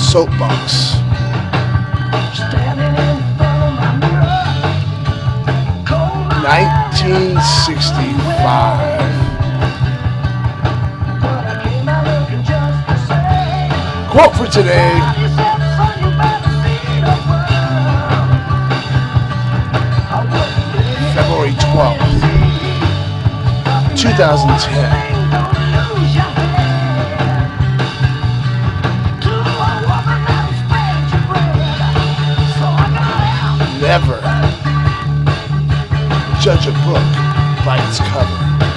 Soapbox. 1965. Quote for today: February 12th, 2010. Never judge a book by its cover.